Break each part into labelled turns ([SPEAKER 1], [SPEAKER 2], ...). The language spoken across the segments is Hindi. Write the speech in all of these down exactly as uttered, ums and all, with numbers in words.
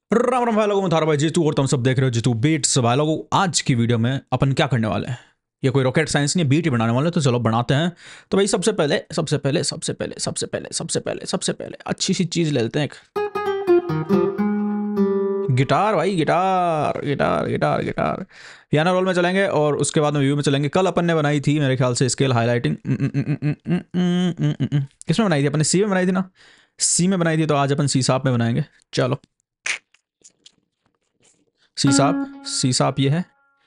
[SPEAKER 1] राम राम भाई लोगों, मैं थारा भाई जीतू और तुम सब देख रहे हो जीतू बीट्स। भाई लोगों, आज की वीडियो में अपन क्या करने वाले हैं? ये कोई रॉकेट साइंस नहीं, बीट ही बनाने वाले हैं, तो चलो बनाते हैं। तो भाई सबसे पहले सबसे पहले सबसे पहले सबसे पहले सबसे पहले सबसे पहले अच्छी सी चीज ले लेते हैं, एक गिटार। भाई guitar guitar guitar guitar piano roll में चलेंगे और उसके बाद में व्यू में चलेंगे। कल अपन ने बनाई थी मेरे ख्याल से स्केल हाईलाइटिंग। किसमें बनाई थी अपन ने? सी में बनाई थी ना? सी में बनाई थी, तो आज अपन सी साप में बनाएंगे। चलो सी साप, सी साप ये है।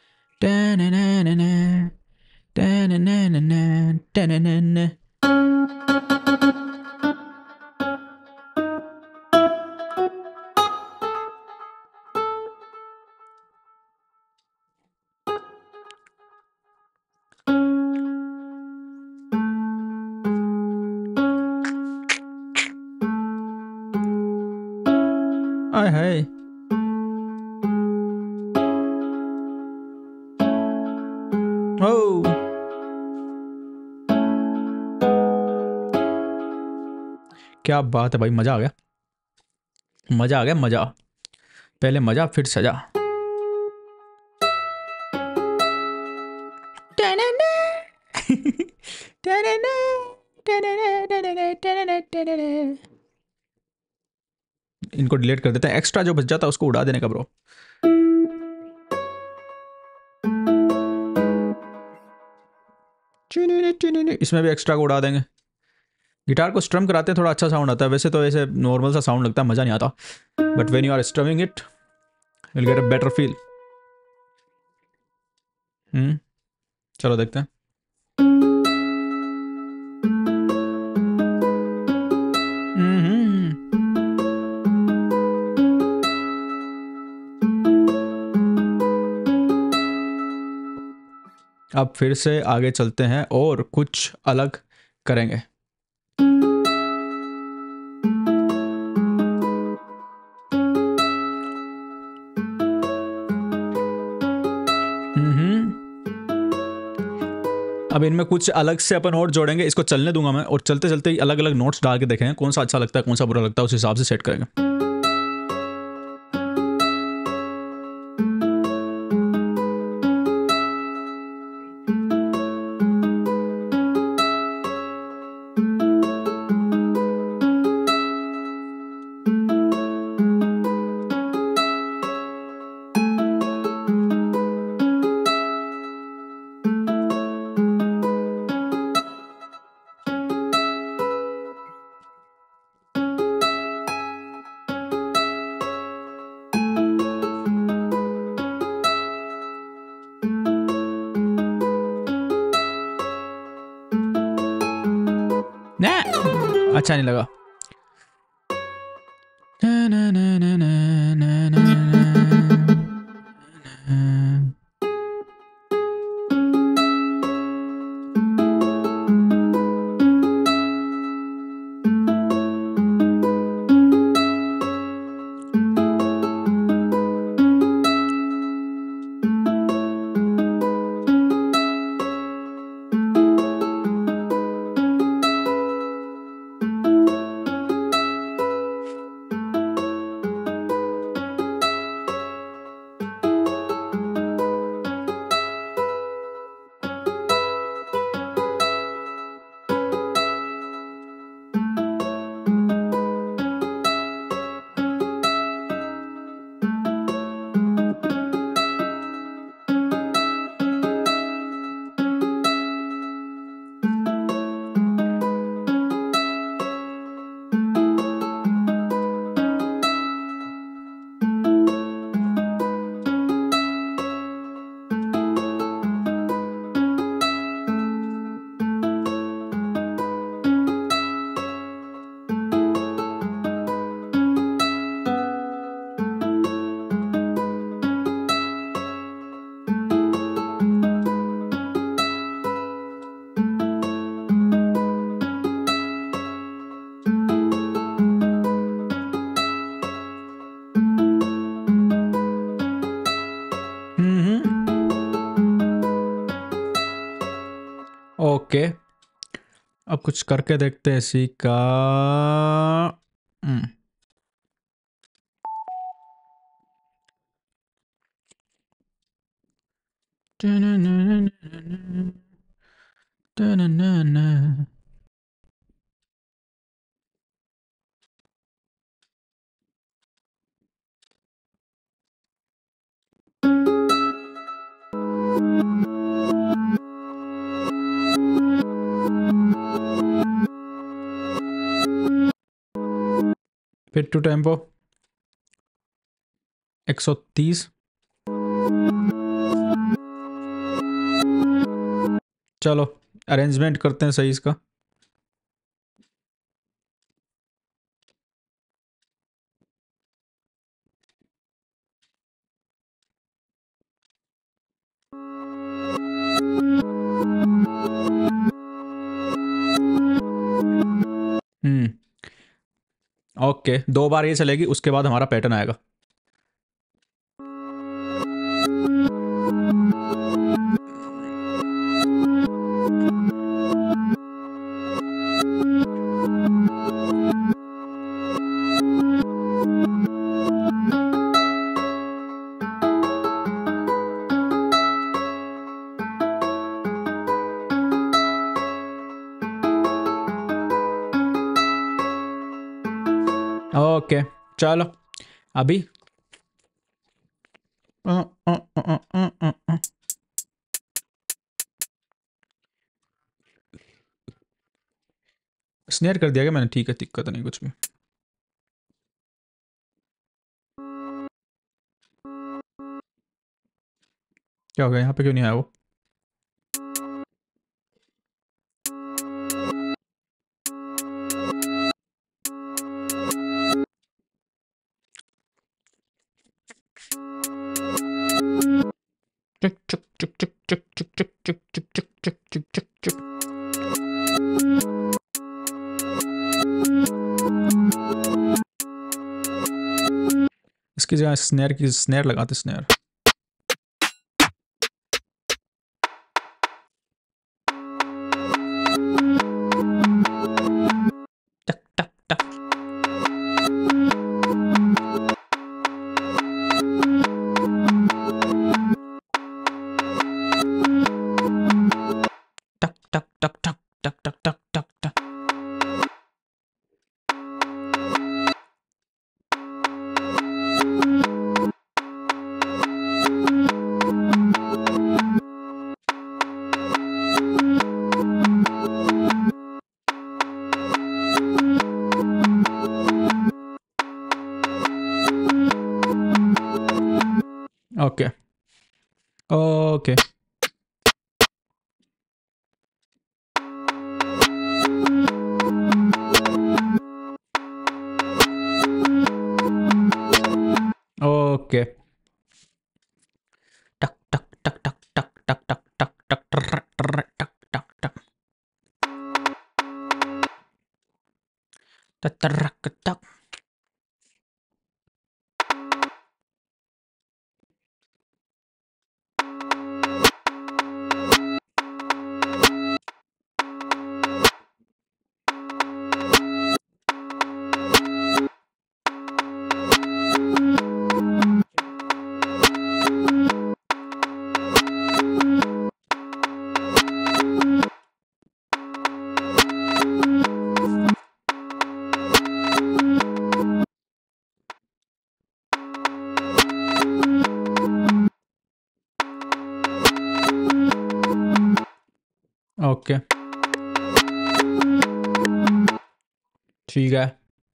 [SPEAKER 1] आय हाय, ओ क्या बात है भाई, मजा आ गया, मजा आ गया, मजा। पहले मजा फिर सजा। इनको डिलीट कर देते हैं, एक्स्ट्रा जो बच जाता है उसको उड़ा देने का ब्रो। इसमें भी एक्स्ट्रा को उड़ा देंगे। गिटार को स्ट्रम कराते हैं, थोड़ा अच्छा साउंड आता है। वैसे तो ऐसे नॉर्मल सा साउंड लगता है, मजा नहीं आता, but when you are strumming it will get a better feel. Hmm चलो देखते हैं। हम्म अब फिर से आगे चलते हैं और कुछ अलग करेंगे। अब इनमें कुछ अलग से अपन और जोड़ेंगे। इसको चलने दूंगा मैं, और चलते चलते ही अलग अलग नोट्स डाल के देखेंगे कौन सा अच्छा लगता है, कौन सा बुरा लगता है, उस हिसाब से सेट करेंगे। ना अच्छा नहीं लगा। ओके, अब कुछ करके देखते हैं इसी का। फिट टू टेम्पो एक सौ तीस। चलो अरेंजमेंट करते हैं सही इसका। हम्म ओके, दो बार ये चलेगी, उसके बाद हमारा पैटर्न आएगा। ओके चलो अभी स्नेयर कर दिया गया मैंने, ठीक है, दिक्कत नहीं कुछ भी। क्या हो गया, यहाँ पे क्यों नहीं आया वो? चुक चुक चुक चुक चुक चुक चुक चुक चुक चुक चुक चुक चुक चुक। इसकी जगह स्नेयर की स्नेयर लगाते, स्नेयर। टक टक टक। टक टक टक टक टक टक टक टक टक। Okay okay okay. टक टक टक टक टक टक टक टक टक टक टक टक टक टक टक। ओके ठीक है।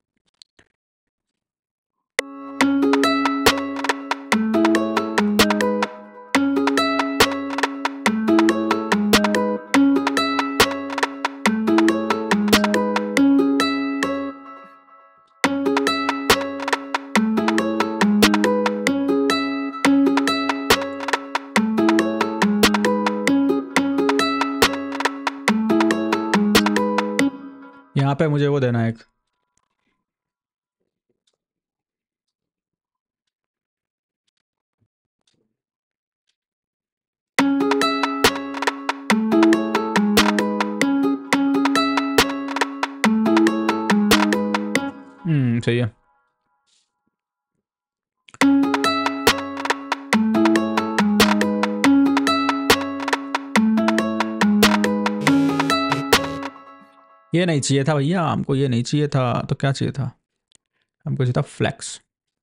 [SPEAKER 1] यहाँ पे मुझे वो देना है एक। हम्म सही है। ये नहीं चाहिए था भैया, हमको ये नहीं चाहिए था। तो क्या चाहिए था? हमको चाहिए था फ्लैक्स।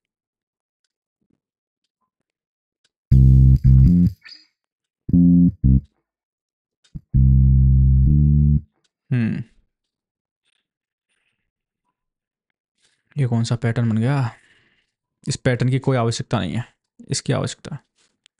[SPEAKER 1] हम्म, ये कौन सा पैटर्न बन गया? इस पैटर्न की कोई आवश्यकता नहीं है, इसकी आवश्यकता है।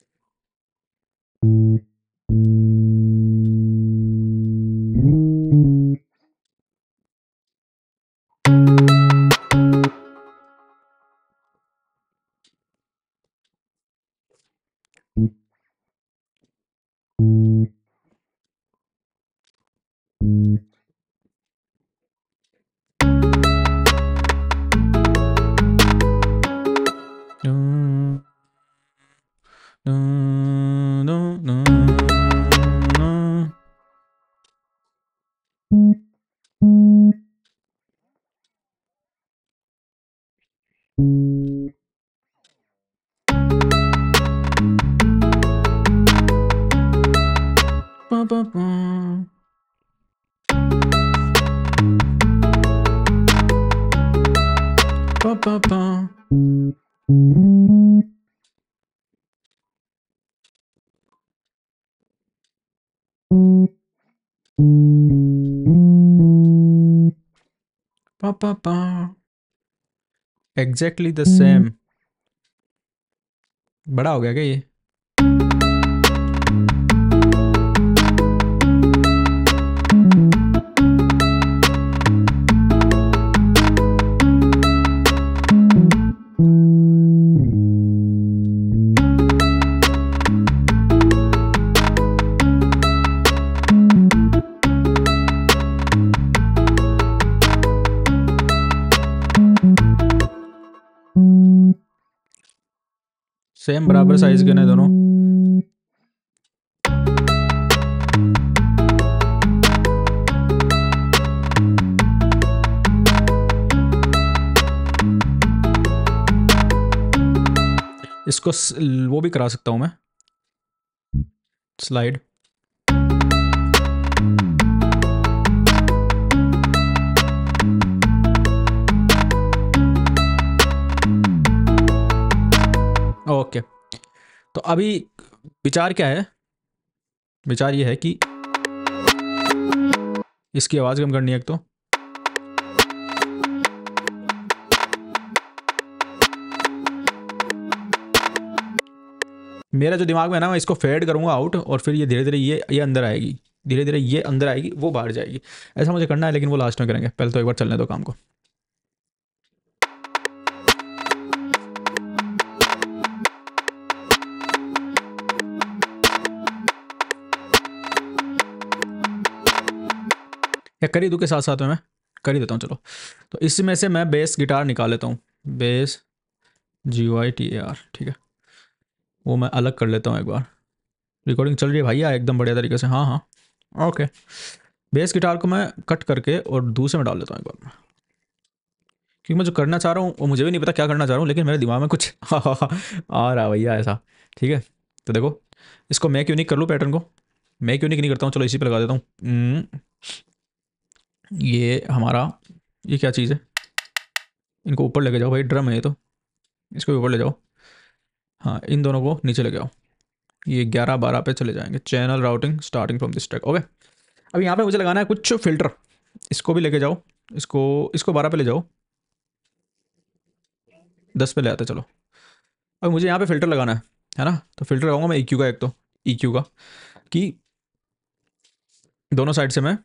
[SPEAKER 1] Exactly the same. बड़ा हो गया क्या ये? सेम बराबर साइज के ना दोनों। इसको वो भी करा सकता हूं मैं, स्लाइड। ओके, तो अभी विचार क्या है? विचार ये है कि इसकी आवाज़ कम करनी है एक तो, मेरा जो दिमाग में है ना, मैं इसको फेड करूंगा आउट, और फिर ये धीरे धीरे ये ये अंदर आएगी, धीरे धीरे ये अंदर आएगी, वो बाहर जाएगी। ऐसा मुझे करना है, लेकिन वो लास्ट में करेंगे, पहले तो एक बार चलने दो काम को। या कर ही दूँ के साथ साथ में मैं कर ही देता हूँ। चलो, तो इसमें से मैं बेस गिटार निकाल लेता हूँ, bass G O I T A R, ठीक है, वो मैं अलग कर लेता हूँ एक बार। रिकॉर्डिंग चल रही है भैया एकदम बढ़िया तरीके से। हाँ हाँ ओके, बेस गिटार को मैं कट करके और दूसरे में डाल देता हूँ एक बार, क्योंकि मैं जो करना चाह रहा हूँ वो मुझे भी नहीं पता क्या करना चाह रहा हूँ, लेकिन मेरे दिमाग में कुछ आ रहा भैया ऐसा। ठीक है, तो देखो, इसको मेक यूनिक कर लूँ, पैटर्न को मेक यूनिक नहीं करता हूँ, चलो इसी पे लगा देता हूँ। ये हमारा, ये क्या चीज़ है? इनको ऊपर लेके जाओ भाई, ड्रम है ये तो, इसको ऊपर ले जाओ। हाँ, इन दोनों को नीचे लेके आओ, ये ग्यारह बारह पे चले जाएंगे। Channel routing starting from this track. Okay, अब यहाँ पे मुझे लगाना है कुछ फिल्टर, इसको भी लेके जाओ, इसको इसको बारह पे ले जाओ, दस पे ले आते चलो। अब मुझे यहाँ पे फिल्टर लगाना है है ना, तो फिल्टर लगाऊंगा मैं ई क्यू का, एक तो ई क्यू का, कि दोनों साइड से मैं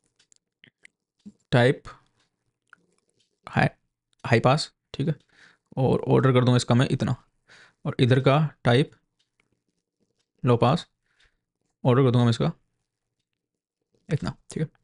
[SPEAKER 1] टाइप हाई हाई पास, ठीक है, और ऑर्डर कर दूंगा इसका मैं इतना, और इधर का टाइप लो पास, ऑर्डर कर दूंगा मैं इसका इतना, ठीक है।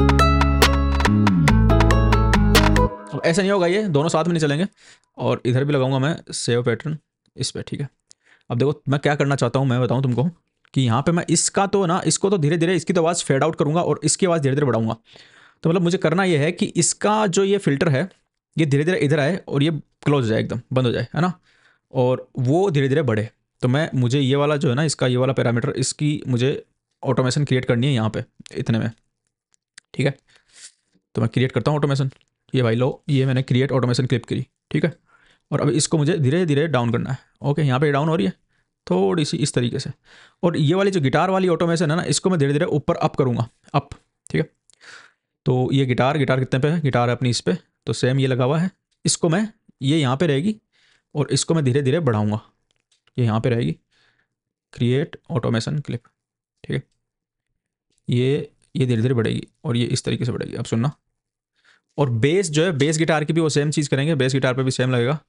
[SPEAKER 1] अब ऐसा नहीं होगा, ये दोनों साथ में नहीं चलेंगे, और इधर भी लगाऊंगा मैं सेव पैटर्न इस पर, ठीक है। अब देखो मैं क्या करना चाहता हूँ, मैं बताऊँ तुमको, कि यहाँ पे मैं इसका तो ना, इसको तो धीरे धीरे इसकी तो आवाज़ फेड आउट करूँगा और इसकी आवाज़ धीरे धीरे बढ़ाऊंगा। तो मतलब मुझे करना ये है कि इसका जो ये फिल्टर है, ये धीरे धीरे इधर आए और ये क्लोज हो जाए, एकदम बंद हो जाए, है ना, और वो धीरे धीरे बढ़े। तो मैं मुझे ये वाला जो है ना, इसका ये वाला पैरामीटर, इसकी मुझे ऑटोमेशन क्रिएट करनी है यहाँ पे इतने में, ठीक है। तो मैं क्रिएट करता हूँ ऑटोमेशन। ये भाई लो, ये मैंने क्रिएट ऑटोमेशन क्लिप करी, ठीक है। और अब इसको मुझे धीरे धीरे डाउन करना है। ओके, यहाँ पे डाउन हो रही है थोड़ी सी इस तरीके से। और ये वाली जो गिटार वाली ऑटोमेशन है ना, इसको मैं धीरे धीरे ऊपर अप करूँगा, अप, ठीक है। तो ये गिटार गिटार कितने पे है, गिटार है अपनी इस पर, तो सेम ये लगा हुआ है। इसको मैं, ये यहाँ पे रहेगी और इसको मैं धीरे धीरे बढ़ाऊँगा, ये यहाँ पे रहेगी, क्रिएट ऑटोमेशन क्लिप, ठीक है। ये ये धीरे धीरे बढ़ेगी और ये इस तरीके से बढ़ेगी। अब सुनना। और बेस जो है, बेस गिटार की भी वो सेम चीज़ करेंगे, बेस गिटार पे भी सेम लगेगा।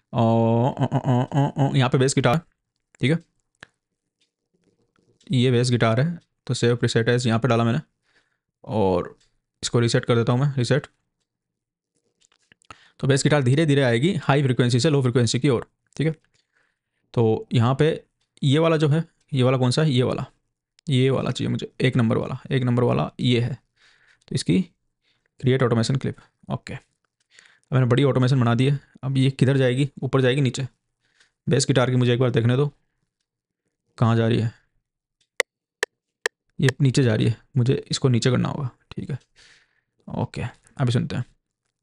[SPEAKER 1] यहाँ पे बेस गिटार, ठीक है, ये बेस गिटार है। तो सेव प्रीसेट है, यहाँ पे डाला मैंने और इसको रीसेट कर देता हूँ मैं, रीसेट। तो बेस गिटार धीरे धीरे आएगी हाई फ्रिक्वेंसी से लो फ्रिक्वेंसी की ओर, ठीक है। तो यहाँ पे ये वाला जो है, ये वाला कौन सा है, ये वाला, ये वाला चाहिए मुझे, एक नंबर वाला, एक नंबर वाला ये है। तो इसकी क्रिएट ऑटोमेशन क्लिप, ओके। अब मैंने बड़ी ऑटोमेशन बना दी है। अब ये किधर जाएगी, ऊपर जाएगी नीचे? बेस गिटार की मुझे एक बार देखने दो, कहाँ जा रही है? ये नीचे जा रही है, मुझे इसको नीचे करना होगा, ठीक है। ओके, अभी सुनते हैं।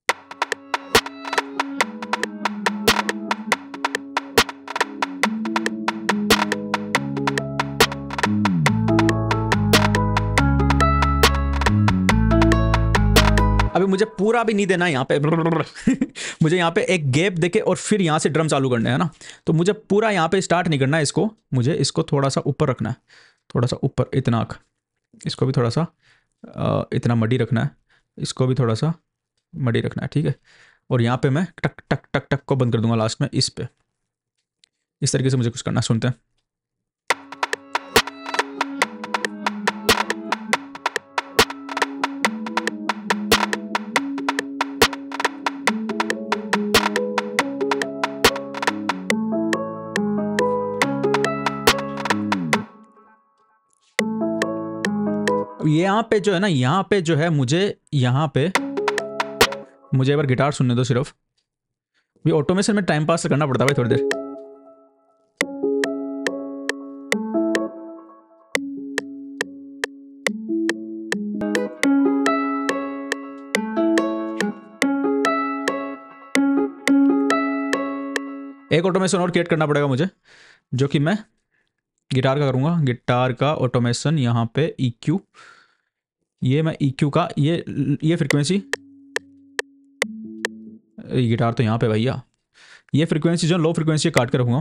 [SPEAKER 1] अभी मुझे पूरा भी नहीं देना है यहाँ पे मुझे यहाँ पे एक गैप देके और फिर यहाँ से ड्रम चालू करने हैं ना। तो मुझे पूरा यहाँ पे स्टार्ट नहीं करना है इसको, मुझे इसको थोड़ा सा ऊपर रखना है, थोड़ा सा ऊपर, इतना, इसको भी थोड़ा सा इतना मडी रखना है, इसको भी थोड़ा सा मडी रखना है, ठीक है। और यहाँ पे मैं टक टक टक टक को बंद कर दूंगा लास्ट में इस पे, इस तरीके से मुझे कुछ करना है। सुनते हैं। यहाँ पे जो है ना, यहाँ पे जो है मुझे, यहाँ पे मुझे एक बार गिटार सुनने दो सिर्फ। ये ऑटोमेशन में टाइम पास करना पड़ता है भाई थोड़ी देर। एक ऑटोमेशन और क्रिएट करना पड़ेगा मुझे, जो कि मैं गिटार का करूँगा। गिटार का ऑटोमेशन यहाँ पे ई क्यू, ये मैं ई क्यू का, ये ये फ्रिक्वेंसी, गिटार तो यहाँ पे भैया, ये फ्रिक्वेंसी जो लो फ्रिक्वेंसी काट के रखूँगा।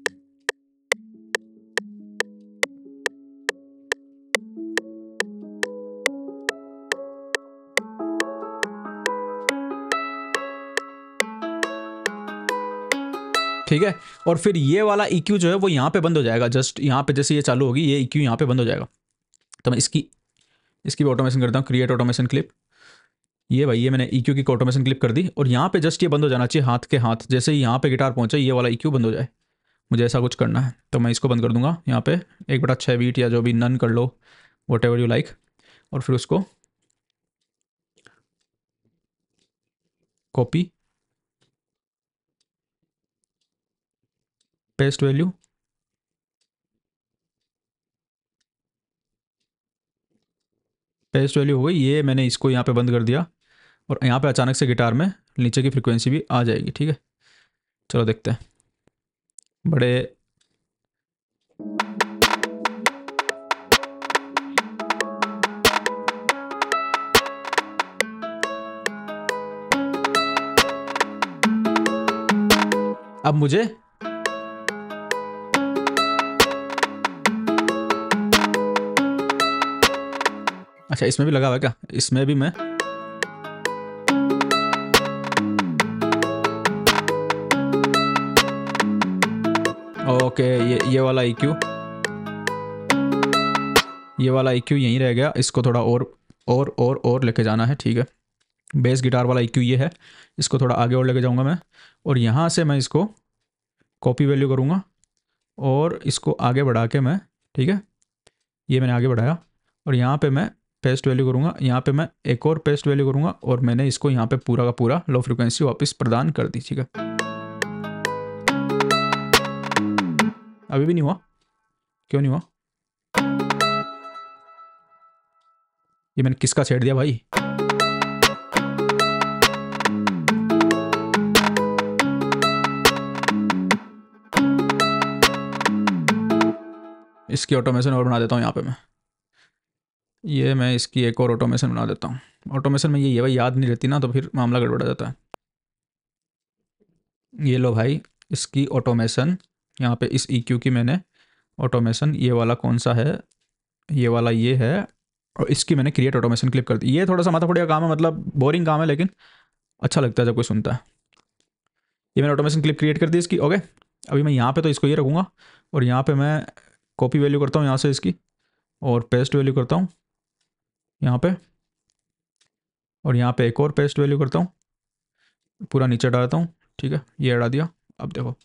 [SPEAKER 1] ठीक है। और फिर ये वाला ई क्यू जो है वो यहाँ पे बंद हो जाएगा, जस्ट यहाँ पे जैसे ये चालू होगी ये ई क्यू यहाँ पे बंद हो जाएगा। तो मैं इसकी इसकी भी ऑटोमेशन करता हूँ, क्रिएट ऑटोमेशन क्लिप। ये भाई, ये मैंने ई क्यू की ऑटोमेशन क्लिप कर दी और यहाँ पे जस्ट ये बंद हो जाना चाहिए हाथ के हाथ, जैसे ही यहाँ पे गिटार पहुँचे ये वाला ई क्यू बंद हो जाए। मुझे ऐसा कुछ करना है, तो मैं इसको बंद कर दूंगा यहाँ पे एक बटा छः बीट या जो भी, नन कर लो, वट एवर यू लाइक। और फिर उसको copy, paste value, paste value हो गई। ये मैंने इसको यहाँ पे बंद कर दिया और यहाँ पे अचानक से गिटार में नीचे की फ्रिक्वेंसी भी आ जाएगी, ठीक है। चलो देखते हैं। बड़े अब मुझे अच्छा, इसमें भी लगा हुआ क्या? इसमें भी मैं ओके, ये ये वाला ई क्यू, ये वाला ई क्यू यहीं रह गया, इसको थोड़ा और और और और लेके जाना है, ठीक है। बेस गिटार वाला ई क्यू ये है, इसको थोड़ा आगे और लेके जाऊंगा मैं। और यहाँ से मैं इसको कॉपी वैल्यू करूँगा और इसको आगे बढ़ा के मैं, ठीक है, ये मैंने आगे बढ़ाया और यहाँ पे मैं पेस्ट वैल्यू करूँगा। यहाँ पे मैं एक और पेस्ट वैल्यू करूँगा और मैंने इसको यहाँ पे पूरा का पूरा लो फ्रिक्वेंसी वापस प्रदान कर दी, ठीक है। अभी भी नहीं हुआ, क्यों नहीं हुआ? ये मैंने किसका छेड़ दिया भाई? इसकी ऑटोमेशन और बना देता हूँ यहाँ पे मैं, ये मैं इसकी एक और ऑटोमेशन बना देता हूँ। ऑटोमेशन में ये है भाई, याद नहीं रहती ना तो फिर मामला गड़बड़ा जाता है। ये लो भाई इसकी ऑटोमेशन, यहाँ पे इस ई क्यू की मैंने ऑटोमेशन, ये वाला कौन सा है, ये वाला ये है, और इसकी मैंने क्रिएट ऑटोमेशन क्लिक कर दी। ये थोड़ा सा माथा फोड़िया काम है, मतलब बोरिंग काम है, लेकिन अच्छा लगता है जब कोई सुनता है। ये मैंने ऑटोमेशन क्लिक क्रिएट कर दी इसकी। ओके, अभी मैं यहाँ पे तो इसको ये रखूँगा, और यहाँ पे मैं कॉपी वैल्यू करता हूँ यहाँ से इसकी, और पेस्ट वैल्यू करता हूँ यहाँ पे, और यहाँ पे एक और पेस्ट वैल्यू करता हूँ, पूरा नीचे डालता हूँ। ठीक है, ये हटा दिया। अब देखो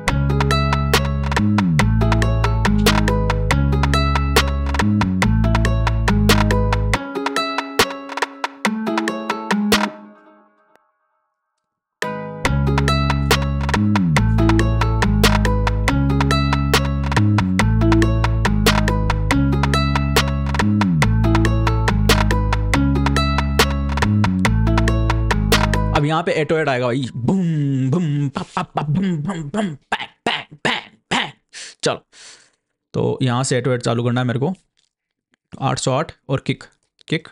[SPEAKER 1] अब यहाँ पे एटो एड आएगा भाई, बूम बूम पा पा पा बूम बूम बूम पैक पैक पैक पैक। चलो, तो यहाँ से एटो एड चालू करना है मेरे को, आठ सौ आठ और किक किक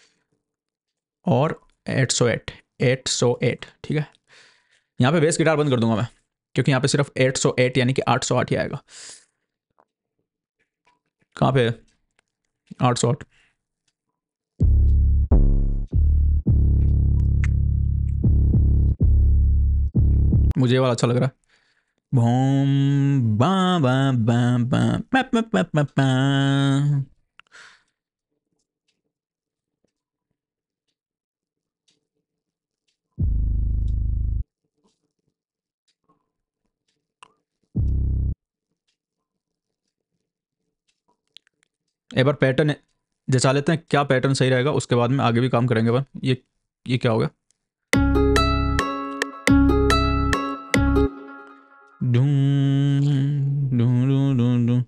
[SPEAKER 1] और आठ सौ आठ आठ सौ आठ। ठीक है, यहाँ पे बेस गिटार बंद कर दूंगा मैं, क्योंकि यहाँ पे सिर्फ आठ सौ आठ यानी कि आठ सौ आठ ही आएगा। कहाँ पे आठ सौ आठ? मुझे ये वाला अच्छा लग रहा है, बूम बा बा बा बा बा बा बा बा बा। एक बार पैटर्न जचा लेते हैं, क्या पैटर्न सही रहेगा, उसके बाद में आगे भी काम करेंगे। पर ये ये क्या हो गया, डूं डूं डूं डूं डूं।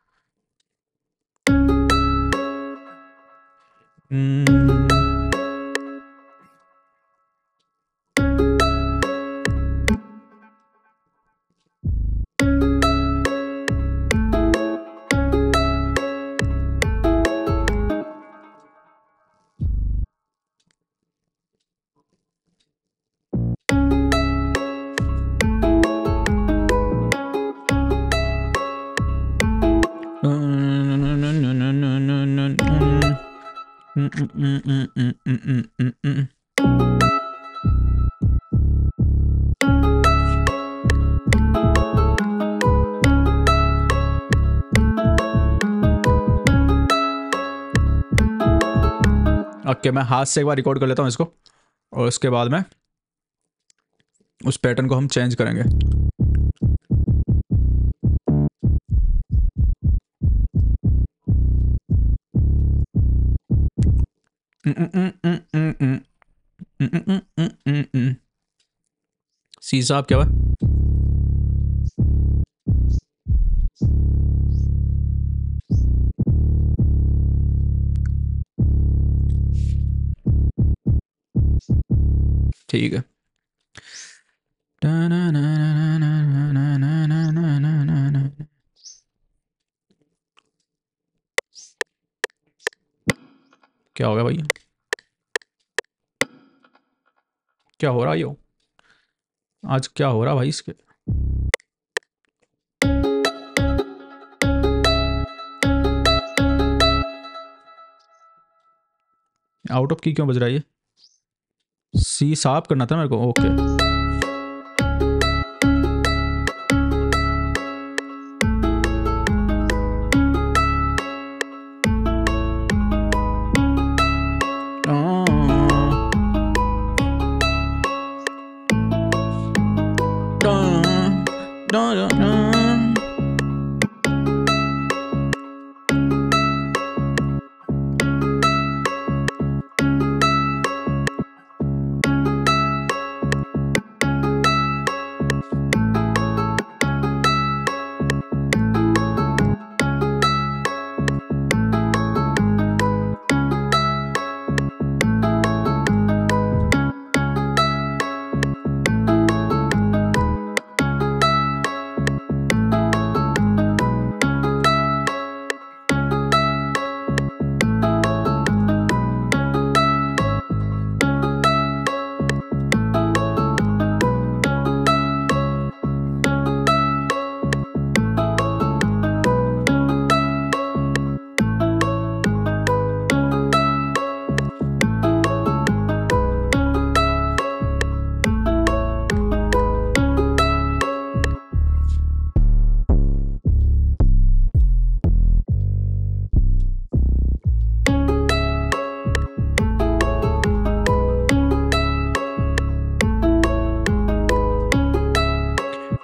[SPEAKER 1] ओके, मैं हाथ से एक बार रिकॉर्ड कर लेता हूँ इसको, और उसके बाद में उस पैटर्न को हम चेंज करेंगे। सी साहब क्या हुआ? ठीक है, क्या हो गया भैया, क्या हो रहा है यो आज, क्या हो रहा भाई इसके? आउट ऑफ की क्यों बज रहा है ये? सी साफ करना था मेरे को। ओके,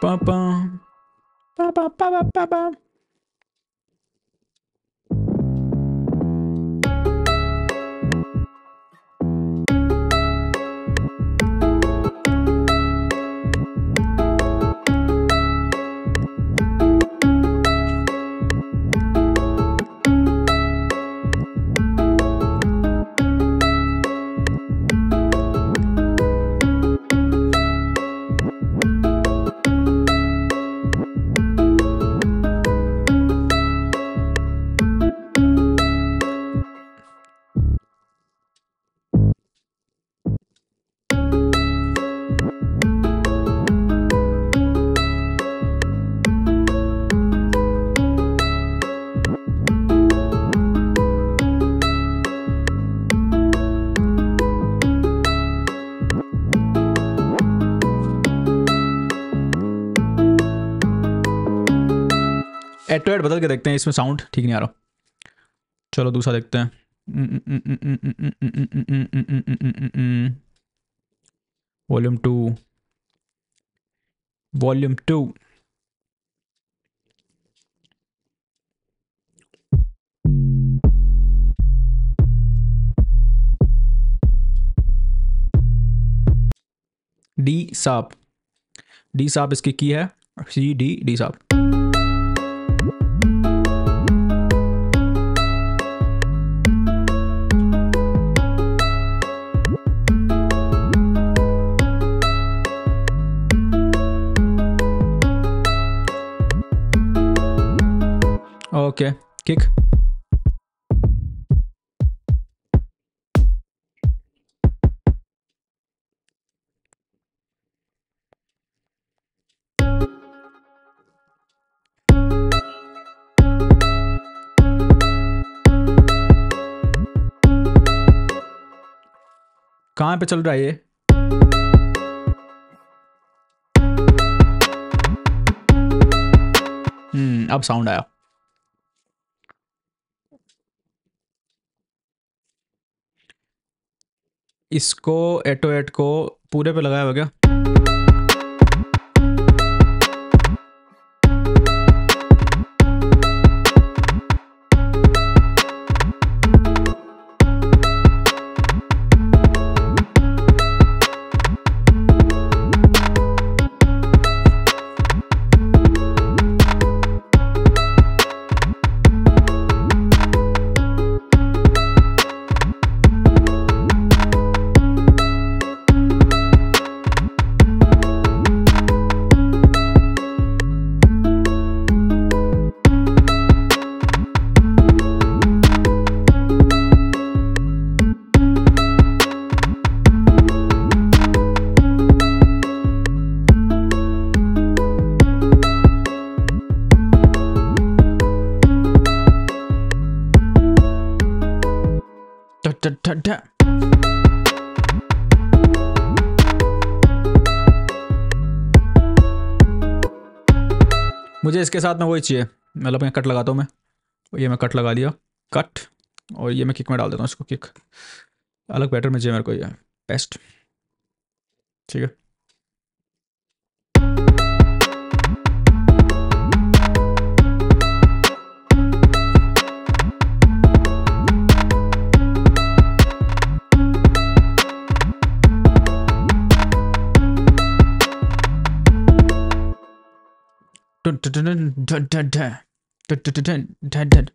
[SPEAKER 1] पापा पापा पापा पापा। एड टू एड बदल के देखते हैं, इसमें साउंड ठीक नहीं आ रहा। चलो दूसरा देखते हैं। Volume two, volume two. D sharp, D sharp इसकी की है, C D D sharp. Okay kick. कहाँ पे चल रहा है ये? हम्म अब साउंड आया। इसको एटो एट को पूरे पे लगाया हुआ क्या? मुझे इसके साथ में वही चाहिए, मतलब मैं कट लगाता हूँ मैं, ये मैं कट लगा दिया, कट, और ये मैं किक में डाल देता हूँ इसको, किक अलग पैटर्न में चाहिए मेरे को, ये बेस्ट, ठीक है। Dun dun dun dun dun dun dun dun dun dun dun.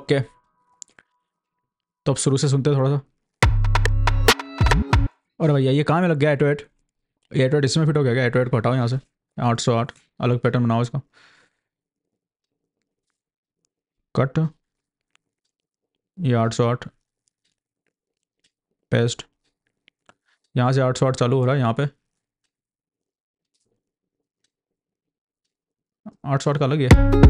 [SPEAKER 1] Okay, तो अब शुरू से सुनते हैं थोड़ा सा। और भैया ये कहाँ में लग गया एटो एट? ये एटो एट इसमें फिट हो गया क्या? एटो एट को हटाओ यहाँ से, आठ सौ आठ अलग पैटर्न बनाओ इसका। कट, ये आठ सौ आठ पेस्ट, यहाँ से आठ सौ आठ चालू हो रहा है यहाँ पे, आठ सौ आठ का अलग है।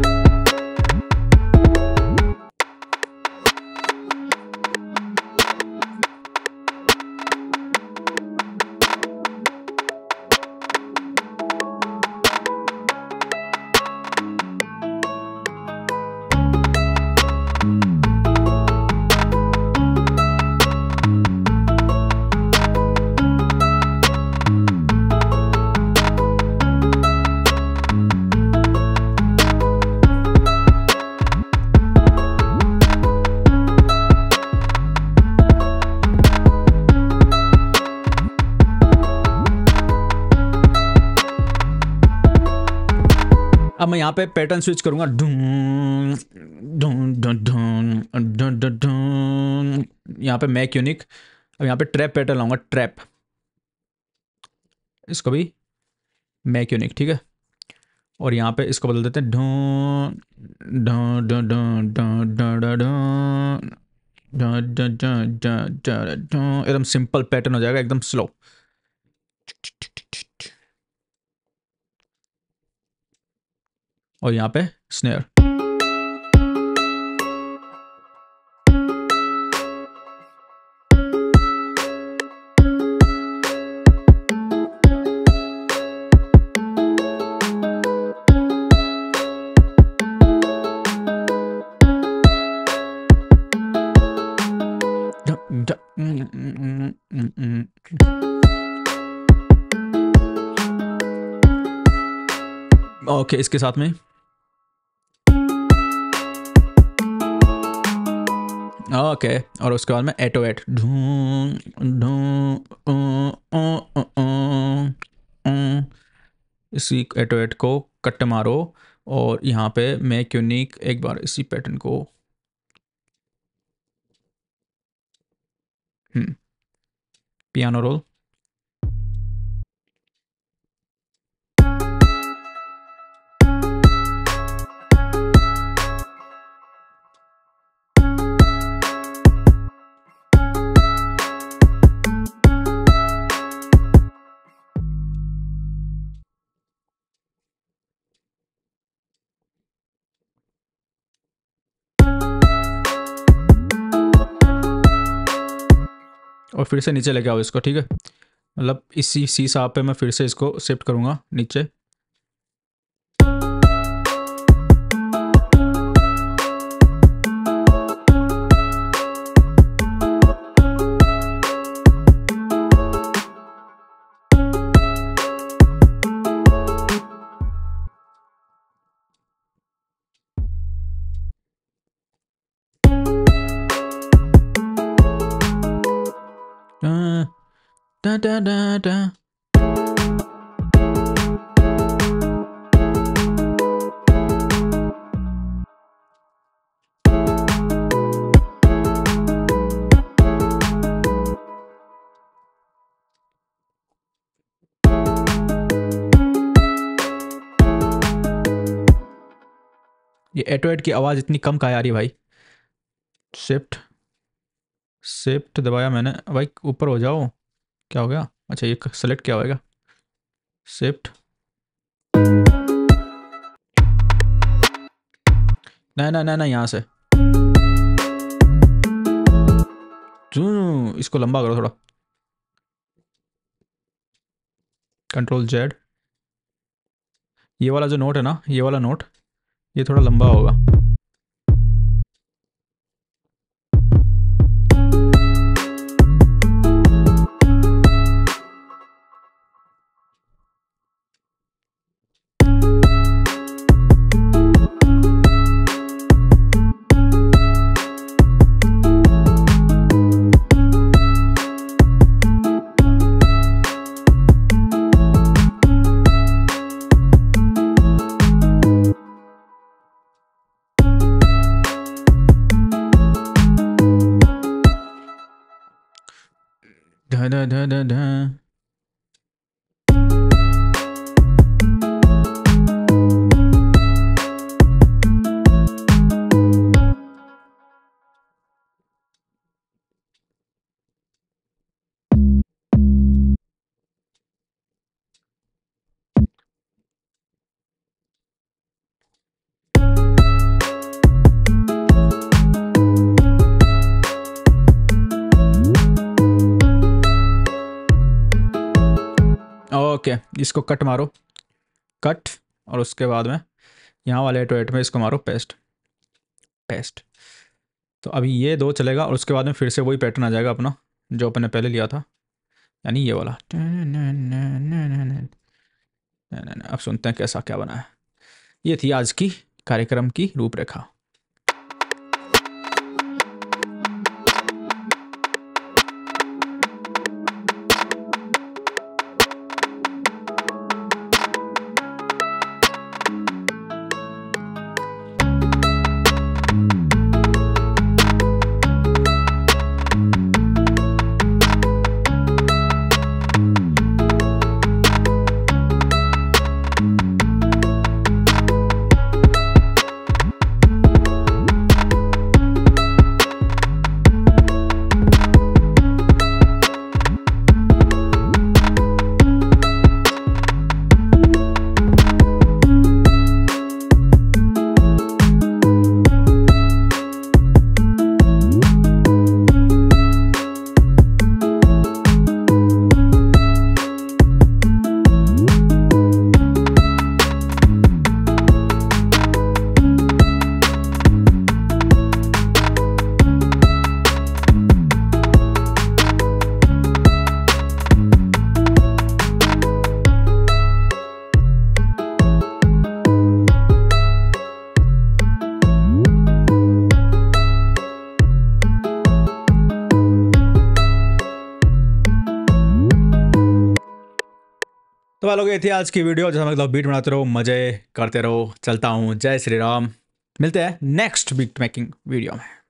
[SPEAKER 1] अब मैं यहाँ पे पैटर्न स्विच करूँगा, ढूं ढूं ढूं ढूं ढूं ढूं ढूं, यहाँ पे मैक यूनिक। अब यहाँ पे ट्रैप पैटर्न लाऊंगा, ट्रैप, इसको भी मैक यूनिक, ठीक है। और यहाँ पे इसको बदल देते हैं, ढूं ढूं ढूं ढूं ढूं ढूं ढूं, एकदम सिंपल पैटर्न हो जाएगा, एकदम स्लो। और यहाँ पे स्नेयर, ओके, इसके साथ में ओके okay, और उसके बाद में एटो एट, ढूं ढूं, इसी एटो एट को कट मारो और यहाँ पे मेक यूनिक एक बार इसी पैटर्न को, हम्म पियानो रोल, और फिर से नीचे लेके आओ इसको, ठीक है। मतलब इसी सी साहब पे मैं फिर से इसको शिफ्ट करूँगा नीचे। Da da da da. ये एटो एट की आवाज़ इतनी कम कहाँ आ रही है भाई? शिफ्ट शिफ्ट दबाया मैंने भाई, ऊपर हो जाओ, क्या हो गया? अच्छा ये सेलेक्ट क्या होएगा? शिफ्ट, नहीं नहीं नहीं नहीं, यहाँ से इसको लंबा करो थोड़ा, कंट्रोल जेड, ये वाला जो नोट है ना, ये वाला नोट ये थोड़ा लंबा होगा। ध ध ध ध ध। ओके, इसको कट मारो, कट, और उसके बाद में यहाँ वाले एट एट में इसको मारो पेस्ट, पेस्ट। तो अभी ये दो चलेगा और उसके बाद में फिर से वही पैटर्न आ जाएगा अपना जो अपन ने पहले लिया था, यानी ये वाला। अब सुनते हैं कैसा क्या बना है। ये थी आज की कार्यक्रम की रूपरेखा। तो भाई लोग ये थी आज की वीडियो, जैसा मतलब बीट बनाते रहो, मजे करते रहो, चलता हूँ। जय श्री राम। मिलते हैं नेक्स्ट बीट मेकिंग वीडियो में।